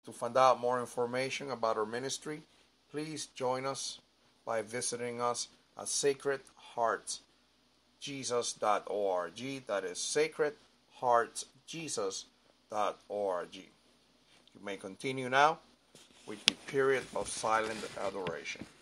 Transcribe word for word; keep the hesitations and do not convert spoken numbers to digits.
To find out more information about our ministry, please join us by visiting us at sacred hearts jesus dot org. That is sacred hearts jesus dot org. You may continue now with the period of silent adoration.